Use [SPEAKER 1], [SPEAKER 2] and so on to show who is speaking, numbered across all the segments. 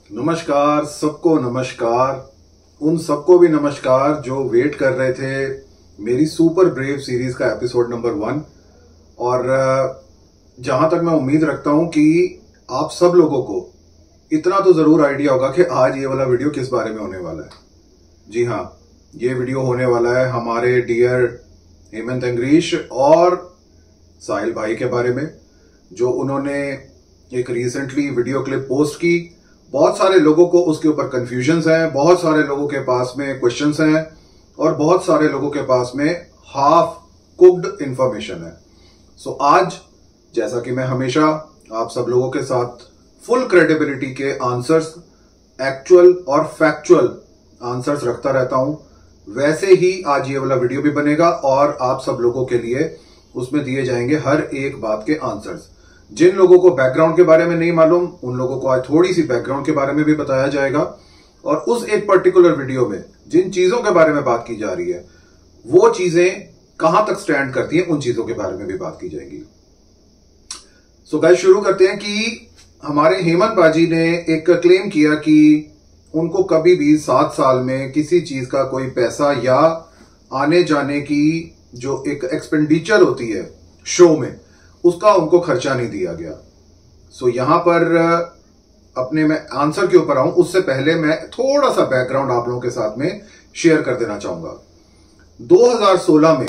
[SPEAKER 1] नमस्कार सबको, नमस्कार उन सबको भी नमस्कार जो वेट कर रहे थे मेरी सुपर ब्रेव सीरीज का एपिसोड नंबर 1। और जहां तक मैं उम्मीद रखता हूं कि आप सब लोगों को इतना तो जरूर आइडिया होगा कि आज ये वाला वीडियो किस बारे में होने वाला है। जी हाँ, ये वीडियो होने वाला है हमारे डियर हेमंत एंग्रीश और साहिल भाई के बारे में, जो उन्होंने एक रिसेंटली वीडियो क्लिप पोस्ट की। बहुत सारे लोगों को उसके ऊपर कंफ्यूजन्स हैं, बहुत सारे लोगों के पास में क्वेश्चंस हैं और बहुत सारे लोगों के पास में हाफ कुक्ड इंफॉर्मेशन है। सो आज, जैसा कि मैं हमेशा आप सब लोगों के साथ फुल क्रेडिबिलिटी के आंसर्स, एक्चुअल और फैक्चुअल आंसर्स रखता रहता हूं, वैसे ही आज ये वाला वीडियो भी बनेगा और आप सब लोगों के लिए उसमें दिए जाएंगे हर एक बात के आंसर्स। जिन लोगों को बैकग्राउंड के बारे में नहीं मालूम, उन लोगों को आज थोड़ी सी बैकग्राउंड के बारे में भी बताया जाएगा और उस एक पर्टिकुलर वीडियो में जिन चीजों के बारे में बात की जा रही है वो चीजें कहां तक स्टैंड करती हैं, उन चीजों के बारे में भी बात की जाएगी। सो गाइस, शुरू करते हैं कि हमारे हेमंत बाजी ने एक क्लेम किया कि उनको कभी भी 7 साल में किसी चीज का कोई पैसा या आने जाने की जो एक एक्सपेंडिचर होती है शो में, उसका उनको खर्चा नहीं दिया गया। सो यहां पर अपने मैं आंसर के ऊपर आऊं उससे पहले मैं थोड़ा सा बैकग्राउंड आप लोगों के साथ में शेयर कर देना चाहूंगा। 2016 में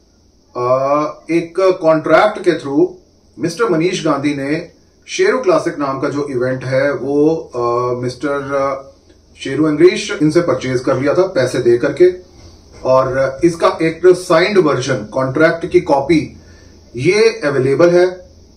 [SPEAKER 1] एक कॉन्ट्रैक्ट के थ्रू मिस्टर मनीष गांधी ने शेरू क्लासिक नाम का जो इवेंट है वो मिस्टर शेरू एंग्रीश इनसे परचेज कर लिया था पैसे दे करके, और इसका एक साइंड वर्जन कॉन्ट्रैक्ट की कॉपी ये अवेलेबल है।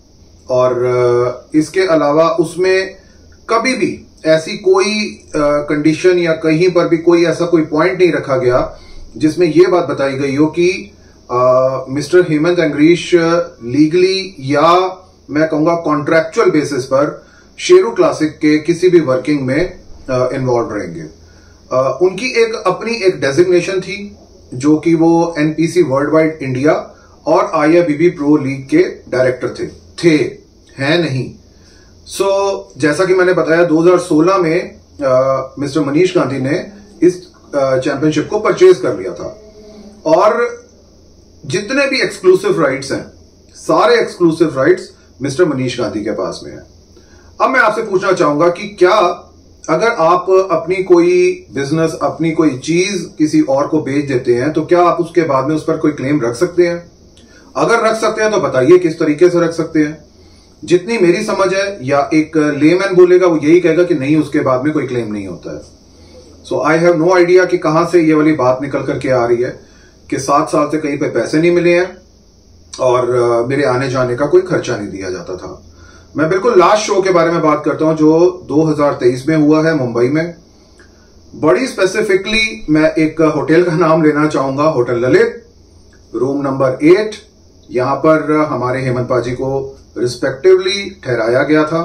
[SPEAKER 1] और इसके अलावा उसमें कभी भी ऐसी कोई कंडीशन या कहीं पर भी कोई ऐसा कोई पॉइंट नहीं रखा गया जिसमें यह बात बताई गई हो कि मिस्टर हेमंत एंग्रीश लीगली या मैं कहूंगा कॉन्ट्रैक्चुअल बेसिस पर शेरू क्लासिक के किसी भी वर्किंग में इन्वॉल्व रहेंगे। उनकी एक अपनी एक डेजिग्नेशन थी जो कि वो एनपीसी वर्ल्ड वाइड इंडिया और आईआईबीबी प्रो लीग के डायरेक्टर हैं नहीं। सो जैसा कि मैंने बताया 2016 में मिस्टर मनीष गांधी ने इस चैंपियनशिप को परचेज कर लिया था और जितने भी एक्सक्लूसिव राइट्स हैं, सारे exclusive rights mister Manish Gandhi के पास में है। अब मैं आपसे पूछना चाहूंगा कि क्या अगर आप अपनी कोई बिजनेस, अपनी कोई चीज किसी और को बेच देते हैं तो क्या आप उसके बाद में उस पर कोई क्लेम रख सकते हैं? अगर रख सकते हैं तो बताइए किस तरीके से रख सकते हैं। जितनी मेरी समझ है या एक लेमैन बोलेगा वो यही कहेगा कि नहीं, उसके बाद में कोई क्लेम नहीं होता है। So I have no idea कि कहां से ये वाली बात निकल करके आ रही है कि 7 साल से कहीं पे पैसे नहीं मिले हैं और मेरे आने जाने का कोई खर्चा नहीं दिया जाता था। मैं बिल्कुल लास्ट शो के बारे में बात करता हूं जो 2023 में हुआ है मुंबई में। बड़ी स्पेसिफिकली मैं एक होटल का नाम लेना चाहूंगा, होटल ललित, रूम नंबर 8। यहां पर हमारे हेमंत बाजी को रिस्पेक्टिवली ठहराया गया था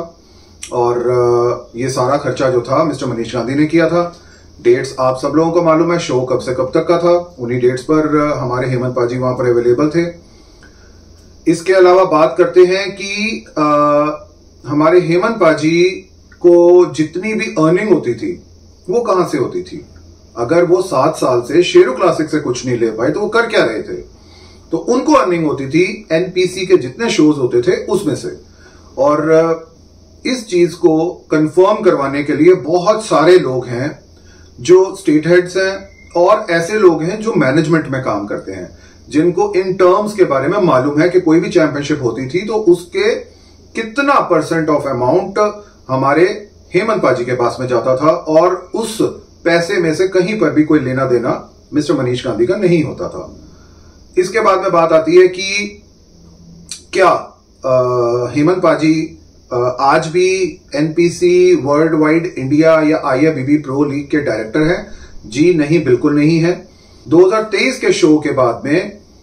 [SPEAKER 1] और ये सारा खर्चा जो था मिस्टर मनीष गांधी ने किया था। डेट्स आप सब लोगों को मालूम है, शो कब से कब तक का था, उन्हीं डेट्स पर हमारे हेमंत बाजी वहां पर अवेलेबल थे। इसके अलावा बात करते हैं कि हमारे हेमंत बाजी को जितनी भी अर्निंग होती थी वो कहां से होती थी? अगर वो 7 साल से शेरू क्लासिक से कुछ नहीं ले पाए तो वो कर क्या रहे थे? तो उनको अर्निंग होती थी एनपीसी के जितने शोज होते थे उसमें से। और इस चीज को कंफर्म करवाने के लिए बहुत सारे लोग हैं जो स्टेट हेड्स हैं और ऐसे लोग हैं जो मैनेजमेंट में काम करते हैं, जिनको इन टर्म्स के बारे में मालूम है कि कोई भी चैंपियनशिप होती थी तो उसके कितना % ऑफ अमाउंट हमारे हेमंत बाजी के पास में जाता था और उस पैसे में से कहीं पर भी कोई लेना देना मिस्टर मनीष गांधी का नहीं होता था। इसके बाद में बात आती है कि क्या हेमंत बाजी आज भी एनपीसी वर्ल्ड वाइड इंडिया या आईआईबीबी प्रो लीग के डायरेक्टर हैं? जी नहीं, बिल्कुल नहीं है। 2023 के शो के बाद में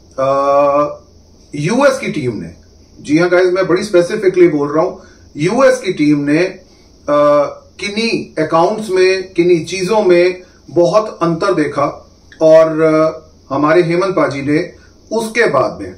[SPEAKER 1] यूएस की टीम ने, जी हाँ गाइस, मैं बड़ी स्पेसिफिकली बोल रहा हूं, यूएस की टीम ने किन्हीं अकाउंट्स में, किन्हीं चीजों में बहुत अंतर देखा और हमारे हेमंत बाजी ने उसके बाद में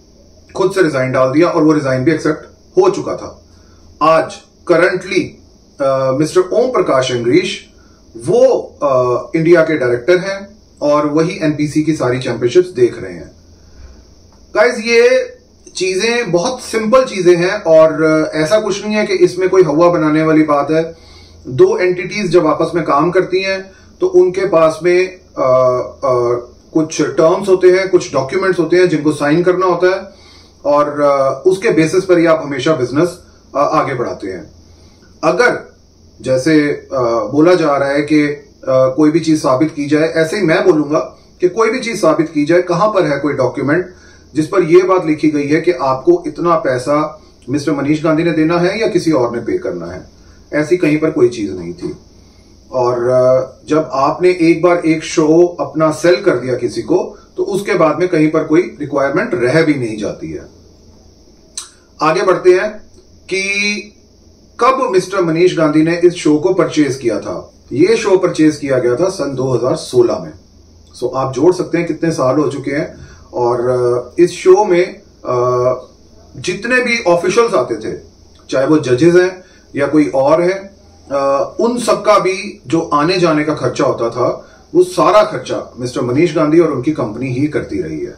[SPEAKER 1] खुद से रिजाइन डाल दिया और वो रिजाइन भी एक्सेप्ट हो चुका था। आज करंटली मिस्टर ओम प्रकाश अंग्रीश, वो इंडिया के डायरेक्टर हैं और वही एनपीसी की सारी चैंपियनशिप्स देख रहे हैं। गाइस, ये चीजें बहुत सिंपल चीजें हैं और ऐसा कुछ नहीं है कि इसमें कोई हवा बनाने वाली बात है। दो एंटिटीज जब आपस में काम करती हैं तो उनके पास में कुछ टर्म्स होते हैं, कुछ डॉक्यूमेंट्स होते हैं जिनको साइन करना होता है और उसके बेसिस पर ही आप हमेशा बिजनेस आगे बढ़ाते हैं। अगर जैसे बोला जा रहा है कि कोई भी चीज साबित की जाए, ऐसे ही मैं बोलूंगा कि कोई भी चीज साबित की जाए, कहां पर है कोई डॉक्यूमेंट जिस पर यह बात लिखी गई है कि आपको इतना पैसा मिस्टर मनीष गांधी ने देना है या किसी और ने पे करना है। ऐसी कहीं पर कोई चीज नहीं थी। और जब आपने एक बार एक शो अपना सेल कर दिया किसी को, तो उसके बाद में कहीं पर कोई रिक्वायरमेंट रह भी नहीं जाती है। आगे बढ़ते हैं कि कब मिस्टर मनीष गांधी ने इस शो को परचेज किया था। यह शो परचेज किया गया था सन 2016 में। सो आप जोड़ सकते हैं कितने साल हो चुके हैं। और इस शो में जितने भी ऑफिशियल्स आते थे, चाहे वो जजेस हैं या कोई और है, उन सबका भी जो आने जाने का खर्चा होता था, वो सारा खर्चा मिस्टर मनीष गांधी और उनकी कंपनी ही करती रही है।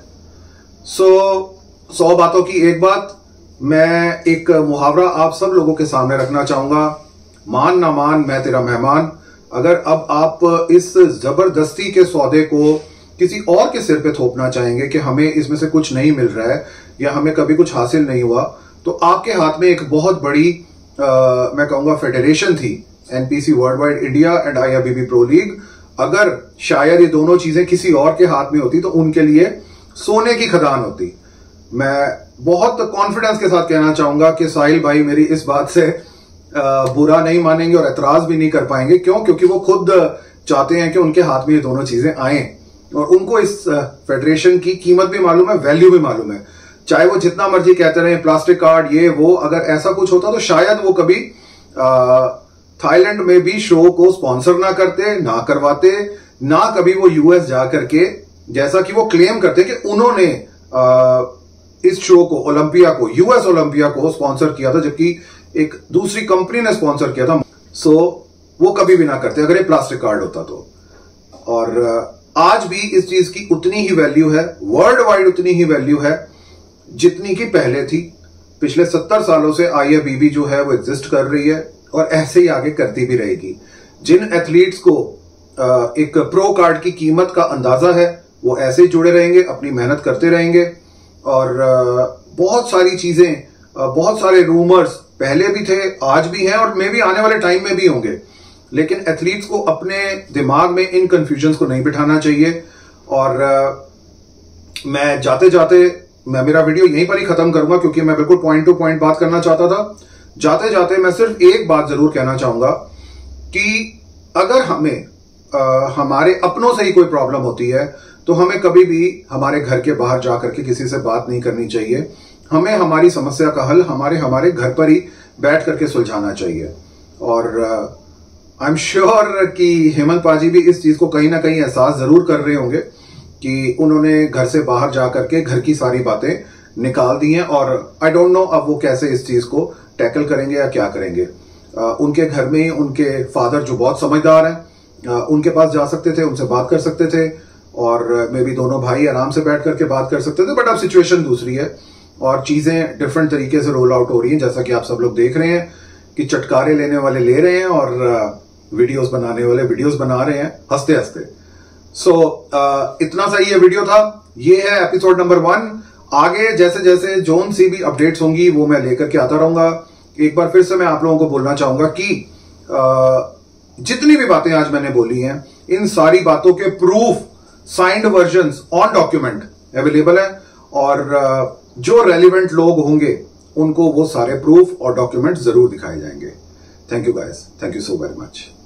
[SPEAKER 1] 100 बातों की एक बात, मैं एक मुहावरा आप सब लोगों के सामने रखना चाहूंगा, मान ना मान मैं तेरा मेहमान। अगर अब आप इस जबरदस्ती के सौदे को किसी और के सिर पे थोपना चाहेंगे कि हमें इसमें से कुछ नहीं मिल रहा है या हमें कभी कुछ हासिल नहीं हुआ, तो आपके हाथ में एक बहुत बड़ी मैं कहूंगा फेडरेशन थी, NPC world wide India and IRBB pro league. अगर शायद ये दोनों चीजें किसी और के हाथ में होती तो उनके लिए सोने की खदान होती। मैं बहुत कॉन्फिडेंस के साथ कहना चाहूंगा कि साहिल भाई मेरी इस बात से बुरा नहीं मानेंगे और एतराज भी नहीं कर पाएंगे। क्यों? क्योंकि वो खुद चाहते हैं कि उनके हाथ में ये दोनों चीजें आए और उनको इस फेडरेशन की कीमत भी मालूम है, वैल्यू भी मालूम है। चाहे वो जितना मर्जी कहते रहे प्लास्टिक कार्ड ये वो, अगर ऐसा कुछ होता तो शायद वो कभी थाईलैंड में भी शो को स्पॉन्सर ना करते, ना करवाते, ना कभी वो यूएस जा करके, जैसा कि वो क्लेम करते कि उन्होंने इस शो को, ओलंपिया को, यूएस ओलंपिया को स्पॉन्सर किया था, जबकि एक दूसरी कंपनी ने स्पॉन्सर किया था। सो वो कभी भी ना करते अगर ये प्लास्टिक कार्ड होता तो। और आज भी इस चीज की उतनी ही वैल्यू है, वर्ल्ड वाइड उतनी ही वैल्यू है जितनी की पहले थी। पिछले 70 सालों से आईआरबीबी जो है वो एग्जिस्ट कर रही है और ऐसे ही आगे करती भी रहेगी। जिन एथलीट्स को एक प्रो कार्ड की कीमत का अंदाजा है वो ऐसे ही जुड़े रहेंगे, अपनी मेहनत करते रहेंगे। और बहुत सारी चीजें, बहुत सारे रूमर्स पहले भी थे, आज भी हैं और मे भी आने वाले टाइम में भी होंगे, लेकिन एथलीट्स को अपने दिमाग में इन कंफ्यूजन को नहीं बिठाना चाहिए। और मैं जाते जाते मैं मेरा वीडियो यहीं पर ही खत्म करूंगा क्योंकि मैं बिल्कुल पॉइंट टू पॉइंट बात करना चाहता था। जाते जाते मैं सिर्फ एक बात जरूर कहना चाहूंगा कि अगर हमें हमारे अपनों से ही कोई प्रॉब्लम होती है तो हमें कभी भी हमारे घर के बाहर जाकर के किसी से बात नहीं करनी चाहिए। हमें हमारी समस्या का हल हमारे घर पर ही बैठ करके सुलझाना चाहिए। और आई एम श्योर कि हेमंत पाजी भी इस चीज को कहीं ना कहीं एहसास जरूर कर रहे होंगे कि उन्होंने घर से बाहर जाकर के घर की सारी बातें निकाल दी हैं। और आई डोंट नो अब वो कैसे इस चीज को टैकल करेंगे या क्या करेंगे। उनके घर में ही उनके फादर जो बहुत समझदार हैं, उनके पास जा सकते थे, उनसे बात कर सकते थे और मे बी दोनों भाई आराम से बैठ करके बात कर सकते थे। बट अब सिचुएशन दूसरी है और चीजें डिफरेंट तरीके से रोल आउट हो रही हैं, जैसा कि आप सब लोग देख रहे हैं कि चटकारे लेने वाले ले रहे हैं और वीडियोस बनाने वाले वीडियोस बना रहे हैं हंसते हंसते। सो इतना सा ये वीडियो था। ये है एपिसोड नंबर 1। आगे जैसे जैसे जोन सी भी अपडेट्स होंगी वो मैं लेकर के आता रहूंगा। एक बार फिर से मैं आप लोगों को बोलना चाहूंगा कि जितनी भी बातें आज मैंने बोली हैं, इन सारी बातों के proof, signed versions on document available है और जो रेलिवेंट लोग होंगे उनको वो सारे प्रूफ और डॉक्यूमेंट जरूर दिखाए जाएंगे। Thank you guys, thank you so very much.